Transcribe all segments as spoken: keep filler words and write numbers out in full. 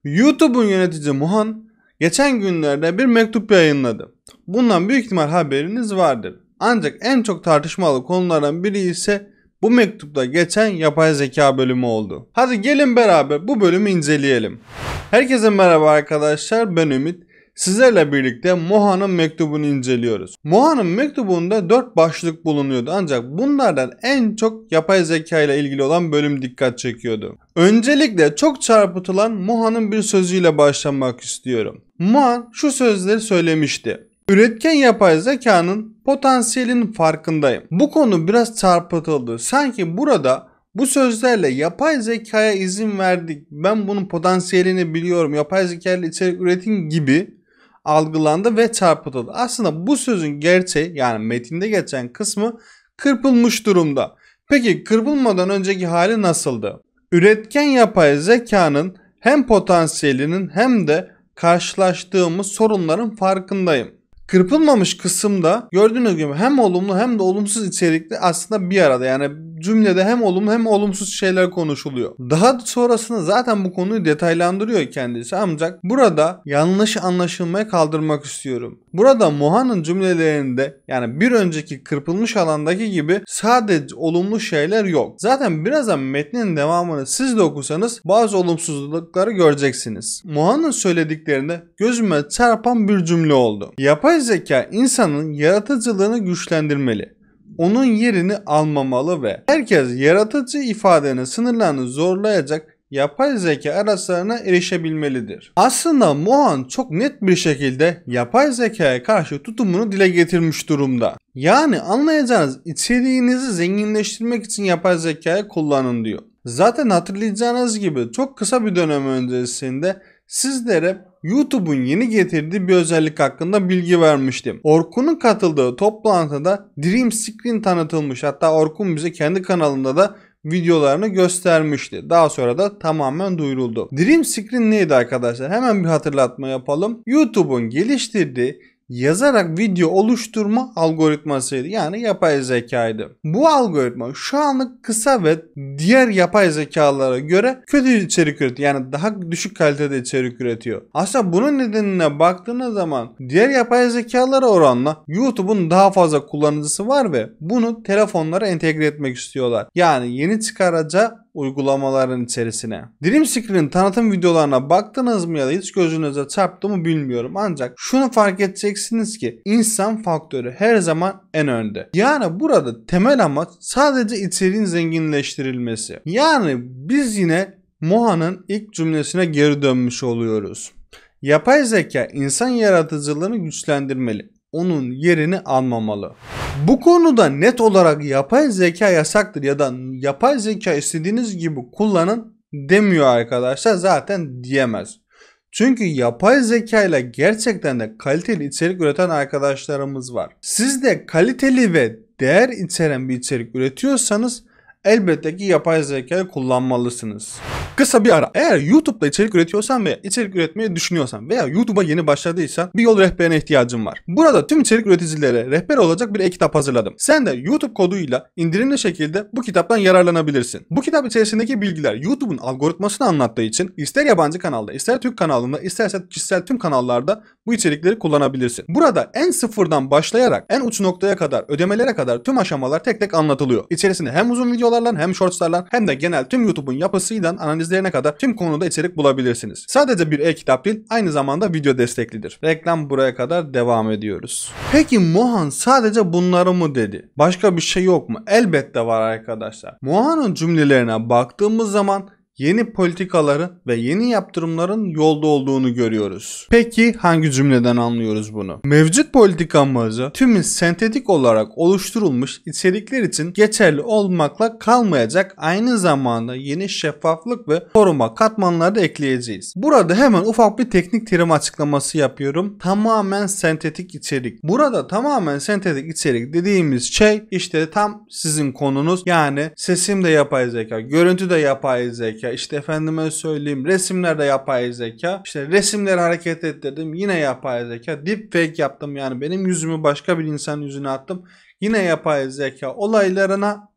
YouTube'un yöneticisi Mohan geçen günlerde bir mektup yayınladı. Bundan büyük ihtimal haberiniz vardır. Ancak en çok tartışmalı konulardan biri ise bu mektupta geçen yapay zeka bölümü oldu. Hadi gelin beraber bu bölümü inceleyelim. Herkese merhaba arkadaşlar, ben Ümit. Sizlerle birlikte Mohan'ın mektubunu inceliyoruz. Mohan'ın mektubunda dört başlık bulunuyordu ancak bunlardan en çok yapay zeka ile ilgili olan bölüm dikkat çekiyordu. Öncelikle çok çarpıtılan Mohan'ın bir sözüyle başlamak istiyorum. Mohan şu sözleri söylemişti. Üretken yapay zekanın potansiyelinin farkındayım. Bu konu biraz çarpıtıldı. Sanki burada bu sözlerle yapay zekaya izin verdik, ben bunun potansiyelini biliyorum, yapay zeka ile içerik üretin gibi algılandı ve çarpıtıldı. Aslında bu sözün gerçeği, yani metinde geçen kısmı kırpılmış durumda. Peki kırpılmadan önceki hali nasıldı? Üretken yapay zekanın hem potansiyelinin hem de karşılaştığımız sorunların farkındayım. Kırpılmamış kısımda gördüğünüz gibi hem olumlu hem de olumsuz içerikli aslında bir arada, yani cümlede hem olumlu hem olumsuz şeyler konuşuluyor. Daha sonrasında zaten bu konuyu detaylandırıyor kendisi, ancak burada yanlış anlaşılmaya kaldırmak istiyorum. Burada Mohan'ın cümlelerinde, yani bir önceki kırpılmış alandaki gibi sadece olumlu şeyler yok. Zaten birazdan metnin devamını siz de okursanız bazı olumsuzlukları göreceksiniz. Mohan'ın söylediklerinde gözüme çarpan bir cümle oldu. Yapay zeka insanın yaratıcılığını güçlendirmeli. Onun yerini almamalı ve herkes yaratıcı ifadenin sınırlarını zorlayacak yapay zeka araçlarına erişebilmelidir. Aslında Mohan çok net bir şekilde yapay zekaya karşı tutumunu dile getirmiş durumda. Yani anlayacağınız, içeriğinizi zenginleştirmek için yapay zekayı kullanın diyor. Zaten hatırlayacağınız gibi çok kısa bir dönem öncesinde sizlere YouTube'un yeni getirdiği bir özellik hakkında bilgi vermiştim. Orkun'un katıldığı toplantıda Dream Screen tanıtılmış. Hatta Orkun bize kendi kanalında da videolarını göstermişti. Daha sonra da tamamen duyuruldu. Dream Screen neydi arkadaşlar? Hemen bir hatırlatma yapalım. YouTube'un geliştirdiği yazarak video oluşturma algoritmasıydı. Yani yapay zekaydı. Bu algoritma şu anlık kısa ve diğer yapay zekalara göre kötü içerik üretiyor. Yani daha düşük kalitede içerik üretiyor. Aslında bunun nedenine baktığınız zaman diğer yapay zekalara oranla YouTube'un daha fazla kullanıcısı var ve bunu telefonlara entegre etmek istiyorlar. Yani yeni çıkaracağı uygulamaların içerisine. Dream Screen'in tanıtım videolarına baktınız mı ya da hiç gözünüze çarptı mı bilmiyorum. Ancak şunu fark edeceksiniz ki insan faktörü her zaman en önde. Yani burada temel amaç sadece içeriğin zenginleştirilmesi. Yani biz yine Mohan'ın ilk cümlesine geri dönmüş oluyoruz. Yapay zeka insan yaratıcılığını güçlendirmeli. Onun yerini almamalı. Bu konuda net olarak yapay zeka yasaktır ya da yapay zeka istediğiniz gibi kullanın demiyor arkadaşlar. Zaten diyemez. Çünkü yapay zeka ile gerçekten de kaliteli içerik üreten arkadaşlarımız var. Siz de kaliteli ve değer içeren bir içerik üretiyorsanız elbette ki yapay zekayı kullanmalısınız. Kısa bir ara. Eğer YouTube'da içerik üretiyorsan veya içerik üretmeyi düşünüyorsan veya YouTube'a yeni başladıysan bir yol rehberine ihtiyacın var. Burada tüm içerik üreticilere rehber olacak bir e-kitap hazırladım. Sen de YouTube koduyla indirimli şekilde bu kitaptan yararlanabilirsin. Bu kitap içerisindeki bilgiler YouTube'un algoritmasını anlattığı için ister yabancı kanalda, ister Türk kanalında, isterse kişisel tüm kanallarda bu içerikleri kullanabilirsin. Burada en sıfırdan başlayarak en uç noktaya kadar, ödemelere kadar tüm aşamalar tek tek anlatılıyor. İçerisinde hem uzun videolarla hem shortslarla hem de genel tüm YouTube'un yapısıyla analizlerine kadar tüm konuda içerik bulabilirsiniz. Sadece bir e-kitap değil, aynı zamanda video desteklidir. Reklam buraya kadar devam ediyoruz. Peki Mohan sadece bunları mı dedi? Başka bir şey yok mu? Elbette var arkadaşlar. Mohan'ın cümlelerine baktığımız zaman yeni politikaların ve yeni yaptırımların yolda olduğunu görüyoruz. Peki hangi cümleden anlıyoruz bunu? Mevcut politikamızı tümü sentetik olarak oluşturulmuş içerikler için geçerli olmakla kalmayacak, aynı zamanda yeni şeffaflık ve koruma katmanları da ekleyeceğiz. Burada hemen ufak bir teknik terim açıklaması yapıyorum. Tamamen sentetik içerik. Burada tamamen sentetik içerik dediğimiz şey işte tam sizin konunuz. Yani sesim de yapay zeka, görüntü de yapay zeka, işte efendime söyleyeyim resimlerde yapay zeka, işte resimleri hareket ettirdim yine yapay zeka, deepfake yaptım, yani benim yüzümü başka bir insanın yüzüne attım yine yapay zeka olaylarına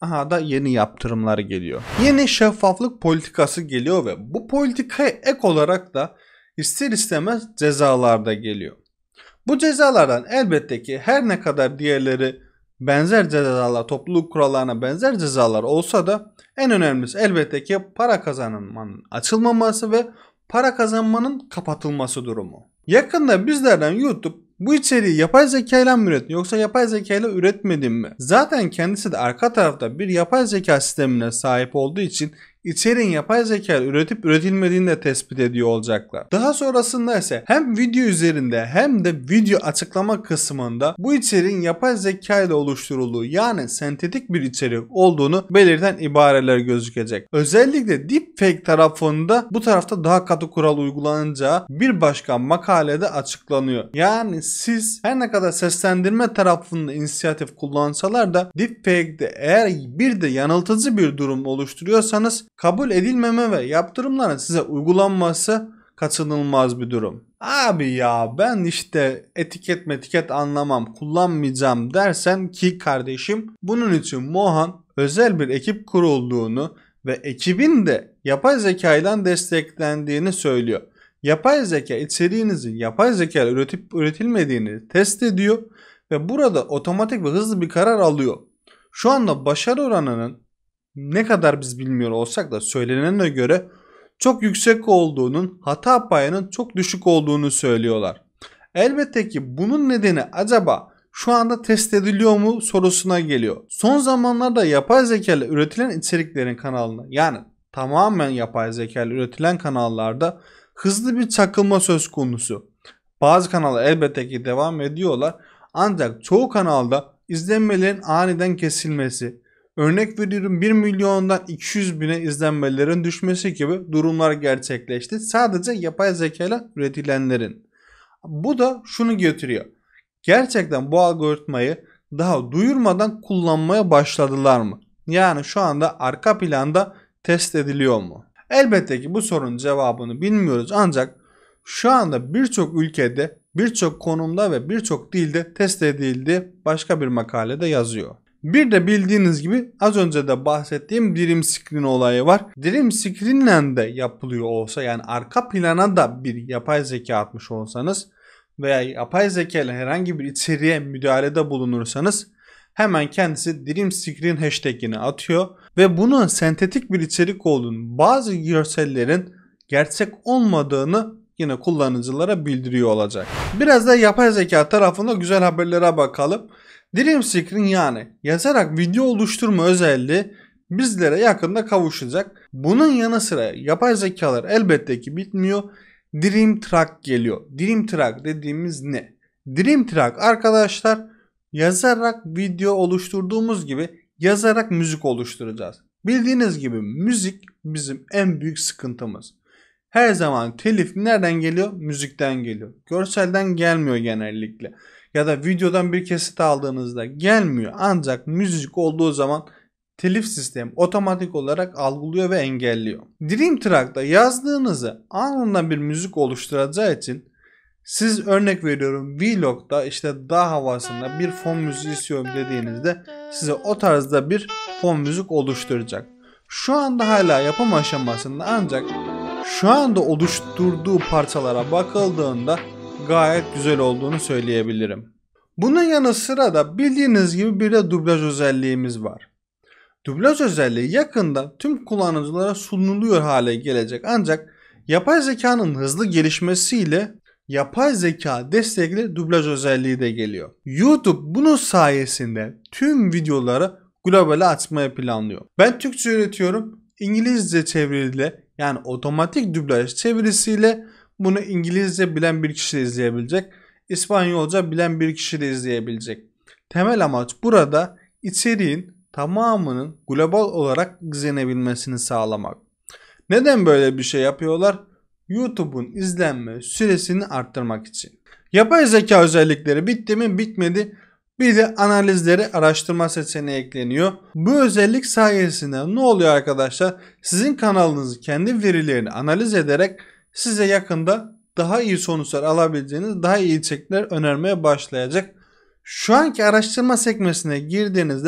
Aha da yeni yaptırımlar geliyor. Yeni şeffaflık politikası geliyor ve bu politikaya ek olarak da ister istemez cezalar da geliyor. Bu cezalardan elbette ki her ne kadar diğerleri benzer cezalar, topluluk kurallarına benzer cezalar olsa da en önemlisi elbette ki para kazanmanın açılmaması ve para kazanmanın kapatılması durumu. Yakında bizlerden YouTube bu içeriği yapay zeka ile mi üretti yoksa yapay zeka ile üretmedim mi? Zaten kendisi de arka tarafta bir yapay zeka sistemine sahip olduğu için içeriğin yapay zeka ile üretip üretilmediğini de tespit ediyor olacaklar. Daha sonrasında ise hem video üzerinde hem de video açıklama kısmında bu içeriğin yapay zeka ile oluşturulduğu yani sentetik bir içerik olduğunu belirten ibareler gözükecek. Özellikle deepfake tarafında bu tarafta daha katı kural uygulanacağı bir başka makalede açıklanıyor. Yani siz her ne kadar seslendirme tarafında inisiyatif kullansalar da deepfake'de eğer bir de yanıltıcı bir durum oluşturuyorsanız kabul edilmeme ve yaptırımların size uygulanması kaçınılmaz bir durum. Abi ya ben işte etiket metiket anlamam, kullanmayacağım dersen ki kardeşim bunun için Mohan özel bir ekip kurulduğunu ve ekibin de yapay zeka ile desteklendiğini söylüyor. Yapay zeka içeriğinizin yapay zeka ile üretip üretilmediğini test ediyor ve burada otomatik ve hızlı bir karar alıyor. Şu anda başarı oranının ne kadar biz bilmiyor olsak da söylenene göre çok yüksek olduğunun, hata payının çok düşük olduğunu söylüyorlar. Elbette ki bunun nedeni acaba şu anda test ediliyor mu sorusuna geliyor. Son zamanlarda yapay zeka ile üretilen içeriklerin kanalına yani tamamen yapay zeka ile üretilen kanallarda hızlı bir çakılma söz konusu. Bazı kanallar elbette ki devam ediyorlar ancak çoğu kanalda izlenmelerin aniden kesilmesi, örnek veriyorum bir milyondan iki yüz bine izlenmelerin düşmesi gibi durumlar gerçekleşti. Sadece yapay zeka ile üretilenlerin. Bu da şunu getiriyor. Gerçekten bu algoritmayı daha duyurmadan kullanmaya başladılar mı? Yani şu anda arka planda test ediliyor mu? Elbette ki bu sorunun cevabını bilmiyoruz ancak şu anda birçok ülkede, birçok konumda ve birçok dilde test edildiği başka bir makalede yazıyor. Bir de bildiğiniz gibi az önce de bahsettiğim Dream Screen olayı var. Dream Screen'le de yapılıyor olsa yani arka plana da bir yapay zeka atmış olsanız veya yapay zeka ile herhangi bir içeriğe müdahalede bulunursanız hemen kendisi Dream Screen hashtag'ini atıyor ve bunun sentetik bir içerik olduğunu, bazı görsellerin gerçek olmadığını yine kullanıcılara bildiriyor olacak. Biraz da yapay zeka tarafında güzel haberlere bakalım. Dream Screen yani yazarak video oluşturma özelliği bizlere yakında kavuşacak. Bunun yanı sıra yapay zekalar elbette ki bitmiyor. Dream Track geliyor. Dream Track dediğimiz ne? Dream Track arkadaşlar yazarak video oluşturduğumuz gibi yazarak müzik oluşturacağız. Bildiğiniz gibi müzik bizim en büyük sıkıntımız. Her zaman telif nereden geliyor? Müzikten geliyor. Görselden gelmiyor genellikle. Ya da videodan bir kesit aldığınızda gelmiyor. Ancak müzik olduğu zaman telif sistemi otomatik olarak algılıyor ve engelliyor. Dream Track'ta yazdığınızı anında bir müzik oluşturacağı için siz örnek veriyorum Vlog'da işte dağ havasında bir fon müziği istiyorum dediğinizde size o tarzda bir fon müzik oluşturacak. Şu anda hala yapım aşamasında ancak şu anda oluşturduğu parçalara bakıldığında gayet güzel olduğunu söyleyebilirim. Bunun yanı sıra da bildiğiniz gibi bir de dublaj özelliğimiz var. Dublaj özelliği yakında tüm kullanıcılara sunuluyor hale gelecek ancak yapay zekanın hızlı gelişmesiyle yapay zeka destekli dublaj özelliği de geliyor. YouTube bunun sayesinde tüm videoları globale açmayı planlıyor. Ben Türkçe üretiyorum. İngilizce çeviriyle yani otomatik dublaj çevirisiyle bunu İngilizce bilen bir kişi de izleyebilecek. İspanyolca bilen bir kişi de izleyebilecek. Temel amaç burada içeriğin tamamının global olarak izlenebilmesini sağlamak. Neden böyle bir şey yapıyorlar? YouTube'un izlenme süresini arttırmak için. Yapay zeka özellikleri bitti mi? Bitmedi. Bir de analizleri araştırma seçeneği ekleniyor. Bu özellik sayesinde ne oluyor arkadaşlar? Sizin kanalınızı kendi verilerini analiz ederek size yakında daha iyi sonuçlar alabileceğiniz daha iyi içerikler önermeye başlayacak. Şu anki araştırma sekmesine girdiğinizde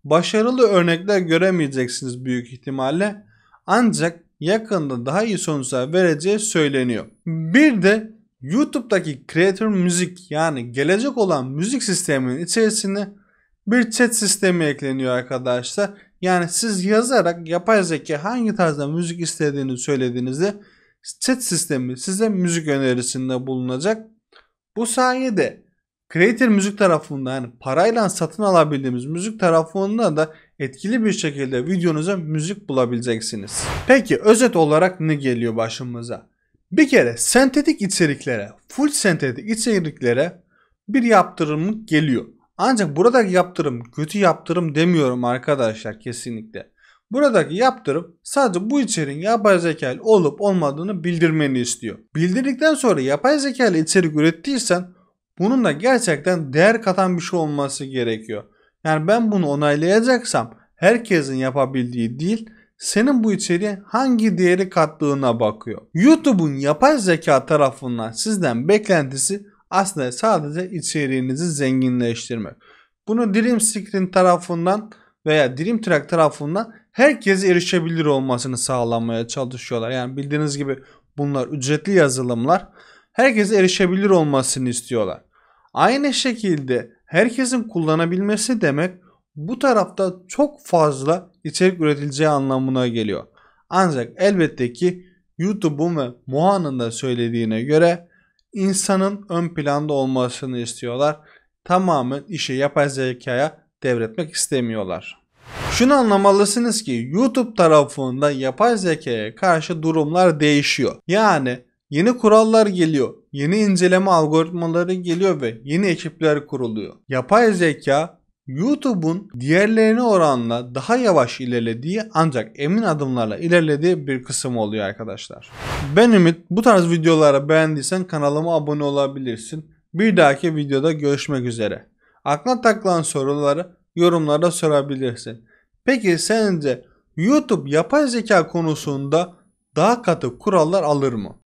başarılı örnekler göremeyeceksiniz büyük ihtimalle. Ancak yakında daha iyi sonuçlar vereceği söyleniyor. Bir de YouTube'daki Creator Müzik, yani gelecek olan müzik sisteminin içerisine bir chat sistemi ekleniyor arkadaşlar. Yani siz yazarak yapay zeka hangi tarzda müzik istediğini söylediğinizde chat sistemi size müzik önerisinde bulunacak. Bu sayede Creator Müzik tarafında, yani parayla satın alabildiğimiz müzik tarafında da etkili bir şekilde videonuza müzik bulabileceksiniz. Peki özet olarak ne geliyor başımıza? Bir kere sentetik içeriklere, full sentetik içeriklere bir yaptırımlık geliyor. Ancak buradaki yaptırım kötü yaptırım demiyorum arkadaşlar, kesinlikle. Buradaki yaptırım sadece bu içeriğin yapay zeka ile olup olmadığını bildirmeni istiyor. Bildirdikten sonra yapay zeka ile içerik ürettiysen bunun da gerçekten değer katan bir şey olması gerekiyor. Yani ben bunu onaylayacaksam herkesin yapabildiği değil, senin bu içeriğe hangi değeri kattığına bakıyor. YouTube'un yapay zeka tarafından sizden beklentisi aslında sadece içeriğinizi zenginleştirmek. Bunu Dream Screen tarafından veya Dream Track tarafından herkese erişebilir olmasını sağlamaya çalışıyorlar. Yani bildiğiniz gibi bunlar ücretli yazılımlar. Herkese erişebilir olmasını istiyorlar. Aynı şekilde herkesin kullanabilmesi demek bu tarafta çok fazla içerik üretileceği anlamına geliyor. Ancak elbette ki YouTube'un ve Moha'nın da söylediğine göre insanın ön planda olmasını istiyorlar. Tamamen işi yapay zekaya devretmek istemiyorlar. Şunu anlamalısınız ki YouTube tarafında yapay zekaya karşı durumlar değişiyor. Yani yeni kurallar geliyor, yeni inceleme algoritmaları geliyor ve yeni ekipler kuruluyor. Yapay zeka YouTube'un diğerlerine oranla daha yavaş ilerlediği ancak emin adımlarla ilerlediği bir kısım oluyor arkadaşlar. Ben Ümit. Bu tarz videoları beğendiysen kanalıma abone olabilirsin. Bir dahaki videoda görüşmek üzere. Aklına takılan soruları yorumlarda sorabilirsin. Peki sence YouTube yapay zeka konusunda daha katı kurallar alır mı?